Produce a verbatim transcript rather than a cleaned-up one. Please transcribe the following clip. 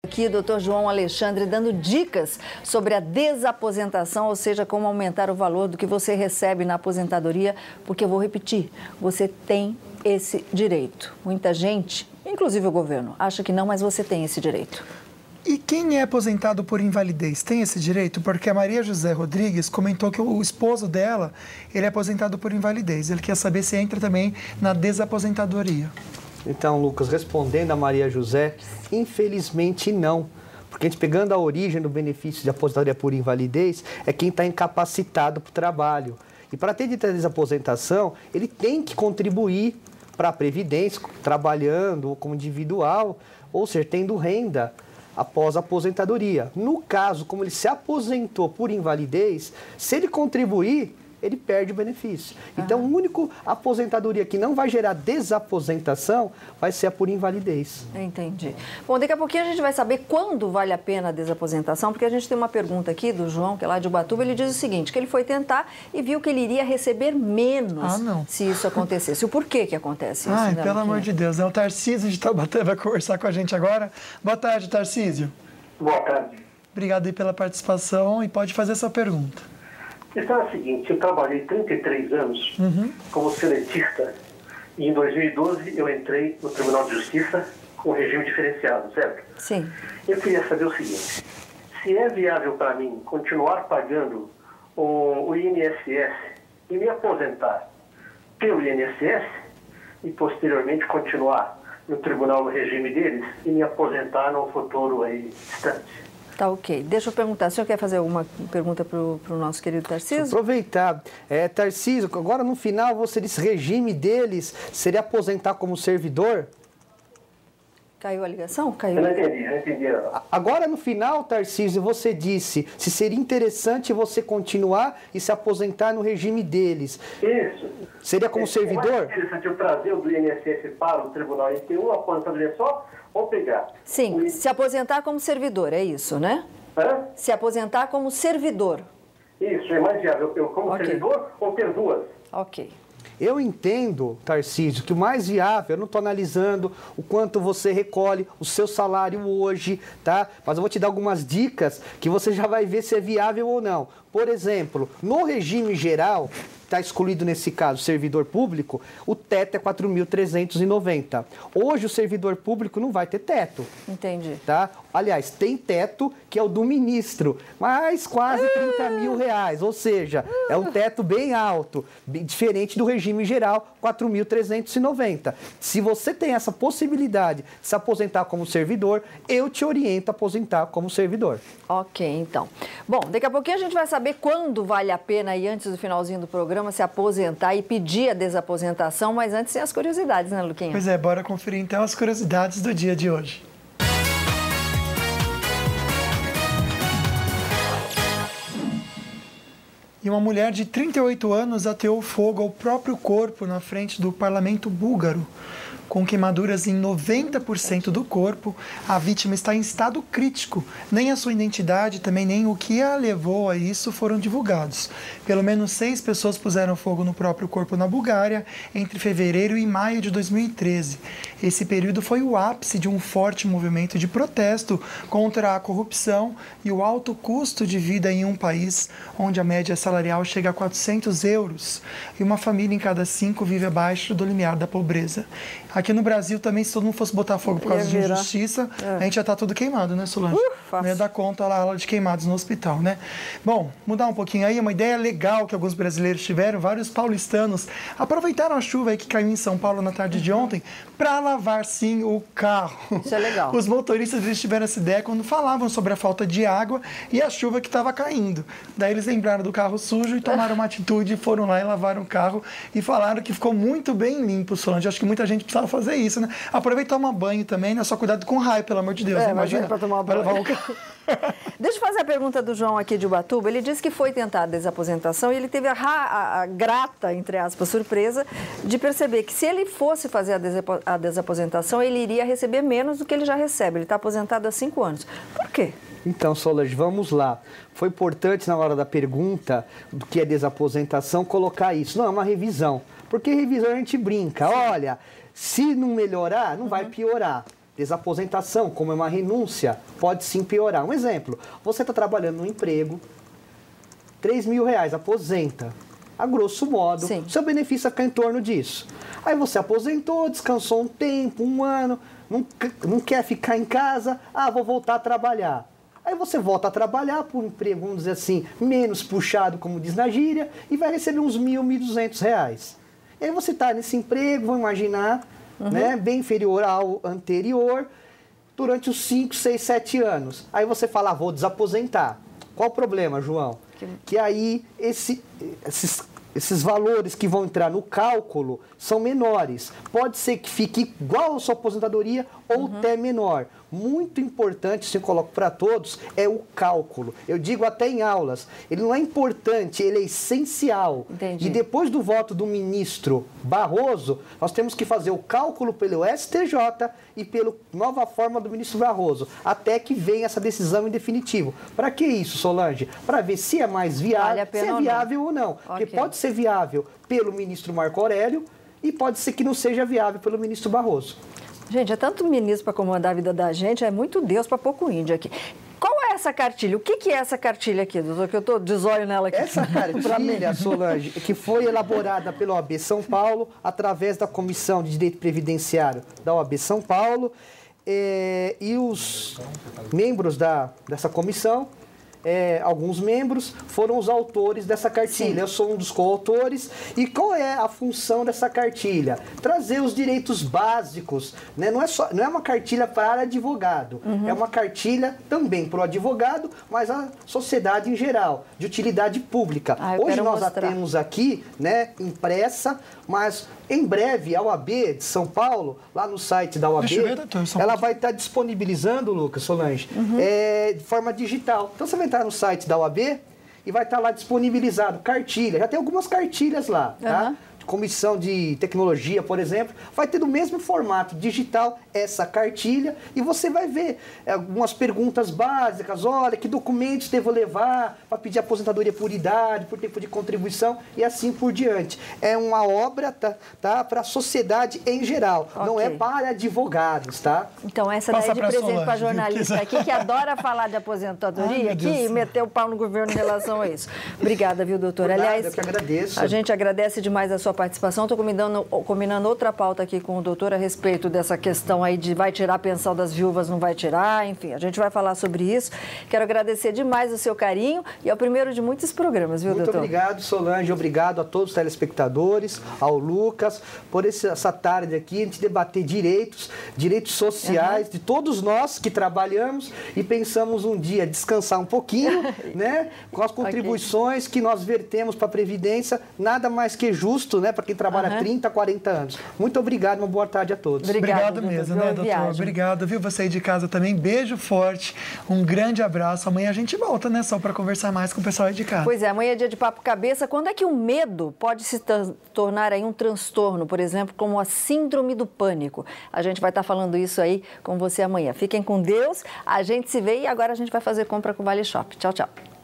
Aqui, doutor João Alexandre, dando dicas sobre a desaposentação, ou seja, como aumentar o valor do que você recebe na aposentadoria, porque eu vou repetir, você tem esse direito. Muita gente, inclusive o governo, acha que não, mas você tem esse direito. E quem é aposentado por invalidez tem esse direito? Porque a Maria José Rodrigues comentou que o esposo dela, ele é aposentado por invalidez. Ele quer saber se entra também na desaposentadoria. Então, Lucas, respondendo a Maria José, infelizmente não. Porque a gente pegando a origem do benefício de aposentadoria por invalidez, é quem está incapacitado para o trabalho. E para ter direito à desaposentação, ele tem que contribuir para a Previdência, trabalhando ou como individual, ou seja, tendo renda após a aposentadoria. No caso, como ele se aposentou por invalidez, se ele contribuir, ele perde o benefício. Então, o único aposentadoria que não vai gerar desaposentação vai ser a por invalidez. Entendi. Bom, daqui a pouquinho a gente vai saber quando vale a pena a desaposentação, porque a gente tem uma pergunta aqui do João, que é lá de Ubatuba, ele diz o seguinte, que ele foi tentar e viu que ele iria receber menos ah, não. se isso acontecesse. O porquê que acontece isso? Ai, né, pelo amor de Deus. É o Tarcísio de Taubaté, vai conversar com a gente agora. Boa tarde, Tarcísio. Boa tarde. Obrigado aí pela participação e pode fazer essa pergunta. A questão é a seguinte, eu trabalhei trinta e três anos uhum. como seletista e em dois mil e doze eu entrei no Tribunal de Justiça com regime diferenciado, certo? Sim. Eu queria saber o seguinte, se é viável para mim continuar pagando o, o I N S S e me aposentar pelo I N S S e posteriormente continuar no tribunal no regime deles e me aposentar num futuro aí distante. Tá ok. Deixa eu perguntar, o senhor quer fazer alguma pergunta para o nosso querido Tarcísio? Aproveitar. É, Tarcísio, agora no final você disse regime deles seria aposentar como servidor? Caiu a ligação? Caiu. Eu não entendi, eu não entendi. Agora no final, Tarcísio, você disse se seria interessante você continuar e se aposentar no regime deles. Isso. Seria como é, servidor? É interessante eu trazer o do I N S S para o tribunal e ter uma aposentadoria só ou pegar? Sim, o... se aposentar como servidor, é isso, né? Hã? Se aposentar como servidor. Isso, é mais viável. Eu como okay. servidor ou ter duas? Ok. Eu entendo, Tarcísio, que o mais viável, eu não estou analisando o quanto você recolhe o seu salário hoje, tá? Mas eu vou te dar algumas dicas que você já vai ver se é viável ou não. Por exemplo, no regime geral, está excluído nesse caso o servidor público, o teto é quatro mil trezentos e noventa. Hoje o servidor público não vai ter teto. Entendi. Tá? Aliás, tem teto que é o do ministro, mas quase trinta mil reais, ou seja, é um teto bem alto, bem diferente do regime geral, quatro mil trezentos e noventa. Se você tem essa possibilidade de se aposentar como servidor, eu te oriento a aposentar como servidor. Ok, então. Bom, daqui a pouquinho a gente vai saber quando vale a pena, e antes do finalzinho do programa, se aposentar e pedir a desaposentação, mas antes tem as curiosidades, né, Luquinha? Pois é, bora conferir então as curiosidades do dia de hoje. E uma mulher de trinta e oito anos ateou fogo ao próprio corpo na frente do parlamento búlgaro. Com queimaduras em noventa por cento do corpo, a vítima está em estado crítico. Nem a sua identidade, também nem o que a levou a isso foram divulgados. Pelo menos seis pessoas puseram fogo no próprio corpo na Bulgária entre fevereiro e maio de dois mil e treze. Esse período foi o ápice de um forte movimento de protesto contra a corrupção e o alto custo de vida em um país onde a média salarial chega a quatrocentos euros e uma família em cada cinco vive abaixo do limiar da pobreza. Aqui no Brasil também, se todo mundo fosse botar fogo por causa de injustiça, é. a gente já tá tudo queimado, né, Solange? Uh, não ia dar conta lá de queimados no hospital, né? Bom, mudar um pouquinho aí, uma ideia legal que alguns brasileiros tiveram, vários paulistanos aproveitaram a chuva aí que caiu em São Paulo na tarde de ontem para lavar, sim, o carro. Isso é legal. Os motoristas, eles tiveram essa ideia quando falavam sobre a falta de água e a chuva que estava caindo. Daí eles lembraram do carro sujo e tomaram uma atitude, foram lá e lavaram o carro e falaram que ficou muito bem limpo, Solange. Acho que muita gente precisava fazer isso, né? Aproveita e tomar banho também, né? Só cuidado com raio, pelo amor de Deus. É, Imagina. Para tomar banho. Vai levar o... Deixa eu fazer a pergunta do João aqui de Ubatuba. Ele disse que foi tentar a desaposentação e ele teve a, a, a grata, entre aspas, surpresa de perceber que se ele fosse fazer a, desapo, a desaposentação, ele iria receber menos do que ele já recebe. Ele está aposentado há cinco anos. Por quê? Então, Solange, vamos lá. Foi importante na hora da pergunta do que é desaposentação colocar isso. Não, é uma revisão. Porque revisão a gente brinca. Olha, se não melhorar, não uhum. vai piorar. desaposentação, como é uma renúncia, pode sim piorar. Um exemplo, você está trabalhando no emprego, três mil reais, aposenta. A grosso modo, Sim. seu benefício vai ficar em torno disso. Aí você aposentou, descansou um tempo, um ano, não, não quer ficar em casa, ah, vou voltar a trabalhar. Aí você volta a trabalhar por um emprego, vamos dizer assim, menos puxado, como diz na gíria, e vai receber uns mil, mil e duzentos reais. E aí você está nesse emprego, vamos imaginar, uhum. né, bem inferior ao anterior, durante os cinco, seis, sete anos. Aí você fala, ah, vou desaposentar. Qual o problema, João? Que, que aí esse, esses, esses valores que vão entrar no cálculo são menores. Pode ser que fique igual a sua aposentadoria ou uhum. até menor. Muito importante, isso eu coloco para todos, é o cálculo. Eu digo até em aulas, ele não é importante, ele é essencial. Entendi. E depois do voto do ministro Barroso, nós temos que fazer o cálculo pelo S T J e pela nova forma do ministro Barroso, até que venha essa decisão em definitivo. Para que isso, Solange? Para ver se é mais viável, vale se é viável ou não. Ou não. Okay. Porque pode ser viável pelo ministro Marco Aurélio e pode ser que não seja viável pelo ministro Barroso. Gente, é tanto ministro para comandar a vida da gente, é muito Deus para pouco índio aqui. Qual é essa cartilha? O que, que é essa cartilha aqui, doutor? Que eu estou de zóio nela aqui. Essa cartilha, Solange, que foi elaborada pela O A B São Paulo, através da Comissão de Direito Previdenciário da O A B São Paulo, é, e os membros da, dessa comissão, É, alguns membros foram os autores dessa cartilha. Sim. Eu sou um dos coautores. E qual é a função dessa cartilha? Trazer os direitos básicos, né? Não é só, não é uma cartilha para advogado, uhum. é uma cartilha também para o advogado, mas a sociedade em geral, de utilidade pública. Ah, Hoje nós mostrar. a temos aqui, né, impressa, mas em breve a O A B de São Paulo, lá no site da O A B, ver, ela vai estar disponibilizando, Lucas, Solange, uhum. é, de forma digital. Então você vai entrar no site da O A B e vai estar lá disponibilizado cartilha. Já tem algumas cartilhas lá, tá? Uhum. Comissão de Tecnologia, por exemplo, vai ter no mesmo formato digital essa cartilha e você vai ver algumas perguntas básicas. Olha, que documentos devo levar para pedir aposentadoria por idade, por tempo de contribuição e assim por diante. É uma obra, tá, tá, para a sociedade em geral, okay. não é para advogados, tá? Então essa daí é de presente para jornalista aqui que adora falar de aposentadoria Ai, aqui e meter o pau no governo em relação a isso. Obrigada, viu, doutor? Por nada, Aliás, eu que agradeço. A gente agradece demais a sua participação. Estou combinando, combinando outra pauta aqui com o doutor a respeito dessa questão aí de vai tirar a pensão das viúvas, não vai tirar, enfim, a gente vai falar sobre isso. Quero agradecer demais o seu carinho e é o primeiro de muitos programas, viu, Muito doutor? Muito obrigado, Solange, obrigado a todos os telespectadores, ao Lucas, por esse, essa tarde aqui, a gente debater direitos, direitos sociais uhum. de todos nós que trabalhamos e pensamos um dia descansar um pouquinho, né, com as contribuições okay. que nós vertemos para a Previdência, nada mais que justo, né, para quem trabalha uhum. trinta, quarenta anos. Muito obrigado, uma boa tarde a todos. Obrigado, obrigado mesmo, né, doutor? Viagem. Obrigado, viu? Você aí de casa também, beijo forte, um grande abraço. Amanhã a gente volta, né, só para conversar mais com o pessoal aí de casa. Pois é, amanhã é dia de papo cabeça. Quando é que o medo pode se tornar aí um transtorno, por exemplo, como a síndrome do pânico? A gente vai estar falando isso aí com você amanhã. Fiquem com Deus, a gente se vê e agora a gente vai fazer compra com o Vale Shop. Tchau, tchau.